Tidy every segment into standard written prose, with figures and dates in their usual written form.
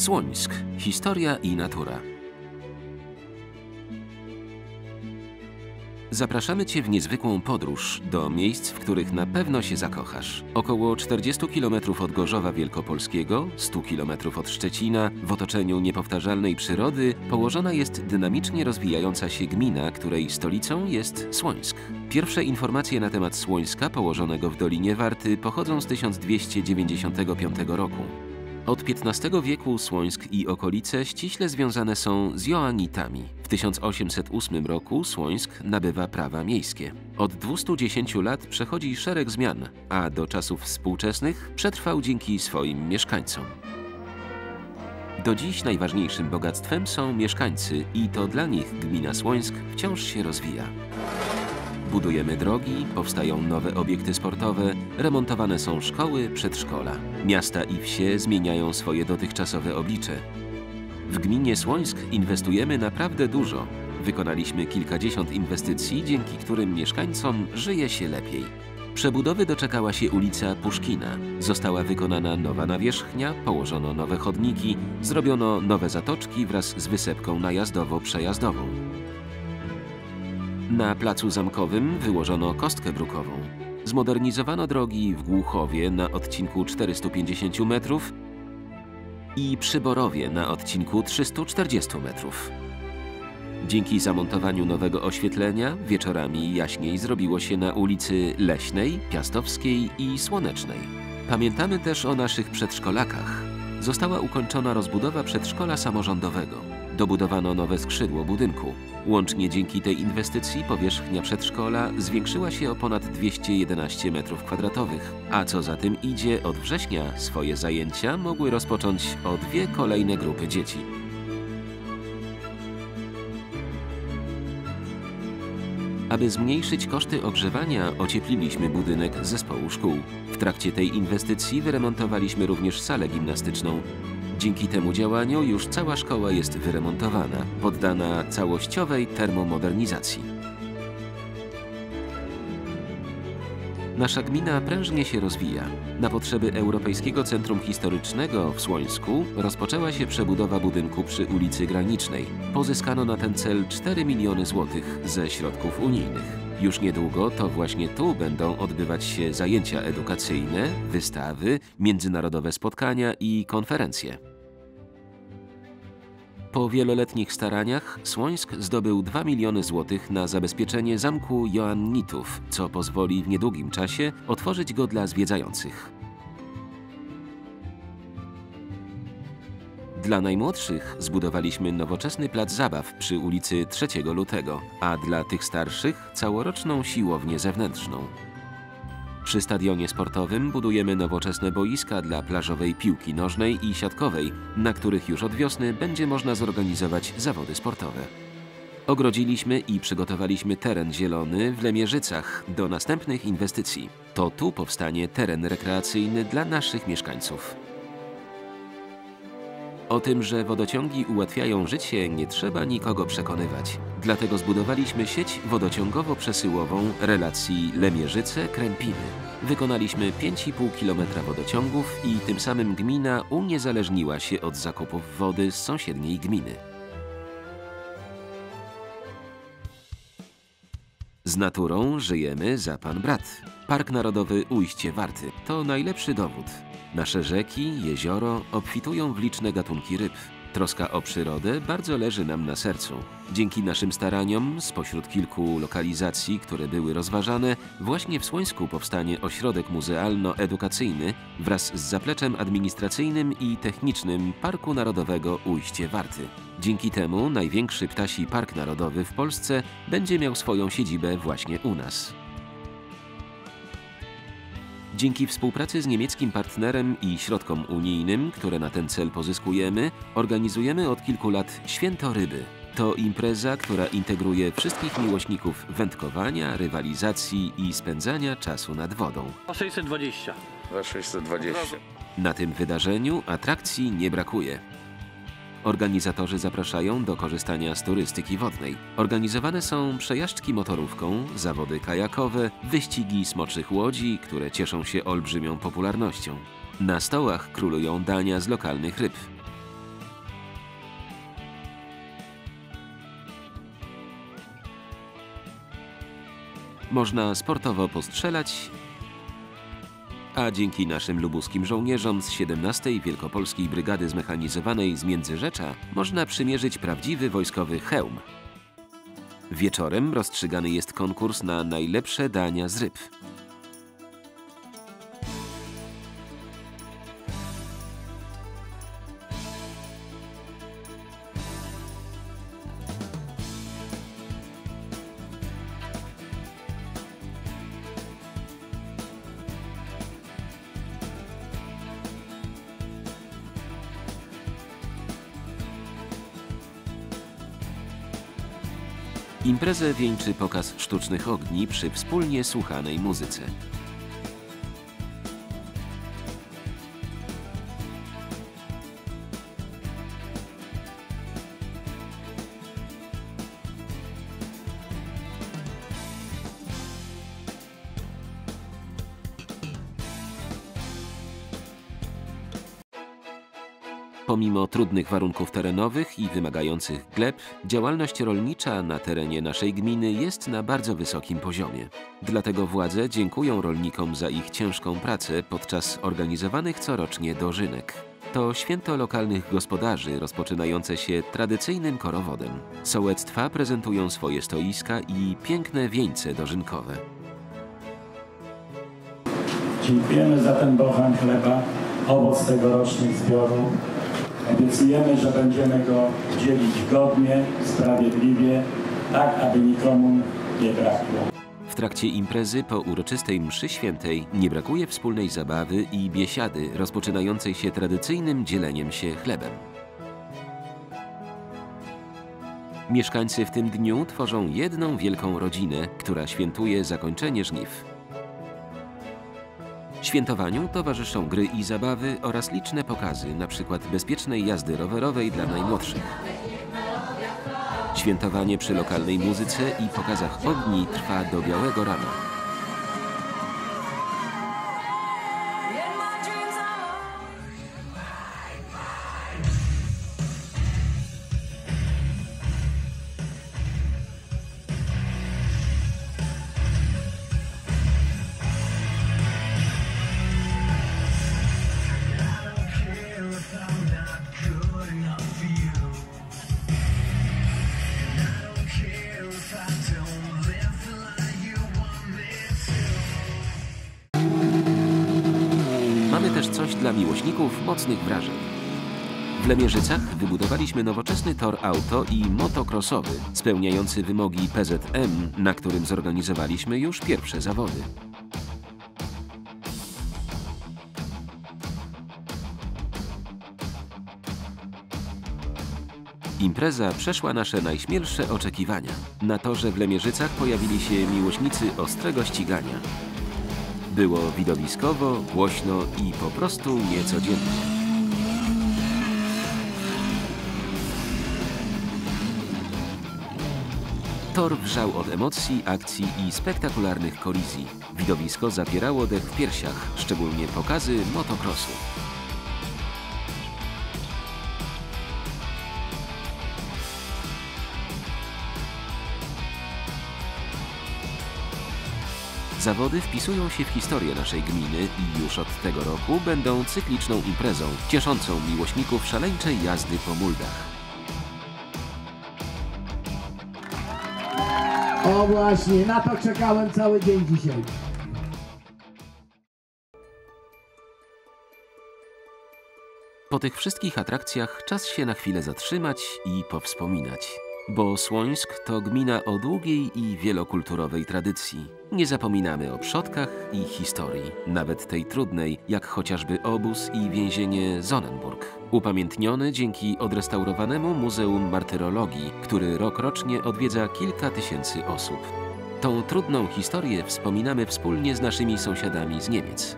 Słońsk. Historia i natura. Zapraszamy Cię w niezwykłą podróż do miejsc, w których na pewno się zakochasz. Około 40 km od Gorzowa Wielkopolskiego, 100 km od Szczecina, w otoczeniu niepowtarzalnej przyrody położona jest dynamicznie rozwijająca się gmina, której stolicą jest Słońsk. Pierwsze informacje na temat Słońska położonego w Dolinie Warty pochodzą z 1295 roku. Od XV wieku Słońsk i okolice ściśle związane są z Joannitami. W 1808 roku Słońsk nabywa prawa miejskie. Od 210 lat przechodzi szereg zmian, a do czasów współczesnych przetrwał dzięki swoim mieszkańcom. Do dziś najważniejszym bogactwem są mieszkańcy i to dla nich gmina Słońsk wciąż się rozwija. Budujemy drogi, powstają nowe obiekty sportowe, remontowane są szkoły, przedszkola. Miasta i wsie zmieniają swoje dotychczasowe oblicze. W gminie Słońsk inwestujemy naprawdę dużo. Wykonaliśmy kilkadziesiąt inwestycji, dzięki którym mieszkańcom żyje się lepiej. Przebudowy doczekała się ulica Puszkina. Została wykonana nowa nawierzchnia, położono nowe chodniki, zrobiono nowe zatoczki wraz z wysepką najazdowo-przejazdową. Na placu Zamkowym wyłożono kostkę brukową. Zmodernizowano drogi w Głuchowie na odcinku 450 metrów i przy Borowie na odcinku 340 metrów. Dzięki zamontowaniu nowego oświetlenia wieczorami jaśniej zrobiło się na ulicy Leśnej, Piastowskiej i Słonecznej. Pamiętamy też o naszych przedszkolakach. Została ukończona rozbudowa przedszkola samorządowego. Dobudowano nowe skrzydło budynku. Łącznie dzięki tej inwestycji powierzchnia przedszkola zwiększyła się o ponad 211 m², a co za tym idzie, od września swoje zajęcia mogły rozpocząć o 2 kolejne grupy dzieci. Aby zmniejszyć koszty ogrzewania, ociepliliśmy budynek zespołu szkół. W trakcie tej inwestycji wyremontowaliśmy również salę gimnastyczną. Dzięki temu działaniu już cała szkoła jest wyremontowana, poddana całościowej termomodernizacji. Nasza gmina prężnie się rozwija. Na potrzeby Europejskiego Centrum Historycznego w Słońsku rozpoczęła się przebudowa budynku przy ulicy Granicznej. Pozyskano na ten cel 4 miliony złotych ze środków unijnych. Już niedługo to właśnie tu będą odbywać się zajęcia edukacyjne, wystawy, międzynarodowe spotkania i konferencje. Po wieloletnich staraniach Słońsk zdobył 2 miliony złotych na zabezpieczenie zamku Joannitów, co pozwoli w niedługim czasie otworzyć go dla zwiedzających. Dla najmłodszych zbudowaliśmy nowoczesny plac zabaw przy ulicy 3 Lutego, a dla tych starszych całoroczną siłownię zewnętrzną. Przy stadionie sportowym budujemy nowoczesne boiska dla plażowej piłki nożnej i siatkowej, na których już od wiosny będzie można zorganizować zawody sportowe. Ogrodziliśmy i przygotowaliśmy teren zielony w Lemierzycach do następnych inwestycji. To tu powstanie teren rekreacyjny dla naszych mieszkańców. O tym, że wodociągi ułatwiają życie, nie trzeba nikogo przekonywać. Dlatego zbudowaliśmy sieć wodociągowo-przesyłową relacji Lemierzyce-Krępiny. Wykonaliśmy 5,5 km wodociągów i tym samym gmina uniezależniła się od zakupów wody z sąsiedniej gminy. Z naturą żyjemy za pan brat. Park Narodowy Ujście Warty to najlepszy dowód. Nasze rzeki, jezioro obfitują w liczne gatunki ryb. Troska o przyrodę bardzo leży nam na sercu. Dzięki naszym staraniom, spośród kilku lokalizacji, które były rozważane, właśnie w Słońsku powstanie ośrodek muzealno-edukacyjny wraz z zapleczem administracyjnym i technicznym Parku Narodowego Ujście Warty. Dzięki temu największy ptasi park narodowy w Polsce będzie miał swoją siedzibę właśnie u nas. Dzięki współpracy z niemieckim partnerem i środkom unijnym, które na ten cel pozyskujemy, organizujemy od kilku lat Święto Ryby. To impreza, która integruje wszystkich miłośników wędkowania, rywalizacji i spędzania czasu nad wodą. 620. 620. Na tym wydarzeniu atrakcji nie brakuje. Organizatorzy zapraszają do korzystania z turystyki wodnej. Organizowane są przejażdżki motorówką, zawody kajakowe, wyścigi smoczych łodzi, które cieszą się olbrzymią popularnością. Na stołach królują dania z lokalnych ryb. Można sportowo postrzelać, a dzięki naszym lubuskim żołnierzom z 17. Wielkopolskiej Brygady Zmechanizowanej z Międzyrzecza można przymierzyć prawdziwy wojskowy hełm. Wieczorem rozstrzygany jest konkurs na najlepsze dania z ryb. Imprezę wieńczy pokaz sztucznych ogni przy wspólnie słuchanej muzyce. Pomimo trudnych warunków terenowych i wymagających gleb, działalność rolnicza na terenie naszej gminy jest na bardzo wysokim poziomie. Dlatego władze dziękują rolnikom za ich ciężką pracę podczas organizowanych corocznie dożynek. To święto lokalnych gospodarzy rozpoczynające się tradycyjnym korowodem. Sołectwa prezentują swoje stoiska i piękne wieńce dożynkowe. Dziękujemy za ten bochan chleba, owoc tegorocznych zbiorów. Obiecujemy, że będziemy go dzielić godnie, sprawiedliwie, tak aby nikomu nie brakło. W trakcie imprezy po uroczystej mszy świętej nie brakuje wspólnej zabawy i biesiady rozpoczynającej się tradycyjnym dzieleniem się chlebem. Mieszkańcy w tym dniu tworzą jedną wielką rodzinę, która świętuje zakończenie żniw. Świętowaniu towarzyszą gry i zabawy oraz liczne pokazy, np. bezpiecznej jazdy rowerowej dla najmłodszych. Świętowanie przy lokalnej muzyce i pokazach ogni trwa do białego rana. Mamy też coś dla miłośników mocnych wrażeń. W Lemierzycach wybudowaliśmy nowoczesny tor auto i motocrossowy, spełniający wymogi PZM, na którym zorganizowaliśmy już pierwsze zawody. Impreza przeszła nasze najśmielsze oczekiwania. Na torze w Lemierzycach pojawili się miłośnicy ostrego ścigania. Było widowiskowo, głośno i po prostu niecodziennie. Tor wrzał od emocji, akcji i spektakularnych kolizji. Widowisko zapierało dech w piersiach, szczególnie pokazy motocrossu. Zawody wpisują się w historię naszej gminy i już od tego roku będą cykliczną imprezą, cieszącą miłośników szaleńczej jazdy po muldach. O właśnie, na to czekałem cały dzień dzisiaj. Po tych wszystkich atrakcjach czas się na chwilę zatrzymać i powspominać. Bo Słońsk to gmina o długiej i wielokulturowej tradycji. Nie zapominamy o przodkach i historii, nawet tej trudnej, jak chociażby obóz i więzienie Sonnenburg. Upamiętniony dzięki odrestaurowanemu Muzeum Martyrologii, który rokrocznie odwiedza kilka tysięcy osób. Tą trudną historię wspominamy wspólnie z naszymi sąsiadami z Niemiec.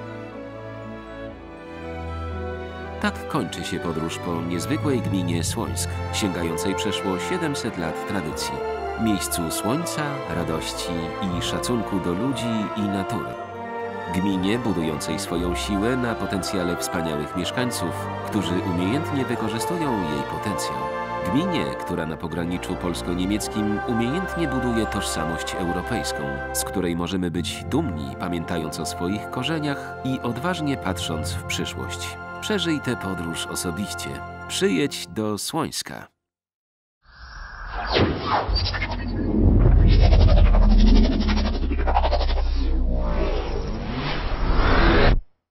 Tak kończy się podróż po niezwykłej gminie Słońsk, sięgającej przeszło 700 lat tradycji. Miejscu słońca, radości i szacunku do ludzi i natury. Gminie budującej swoją siłę na potencjale wspaniałych mieszkańców, którzy umiejętnie wykorzystują jej potencjał. gminie, która na pograniczu polsko-niemieckim umiejętnie buduje tożsamość europejską, z której możemy być dumni, pamiętając o swoich korzeniach i odważnie patrząc w przyszłość. Przeżyj tę podróż osobiście. Przyjedź do Słońska.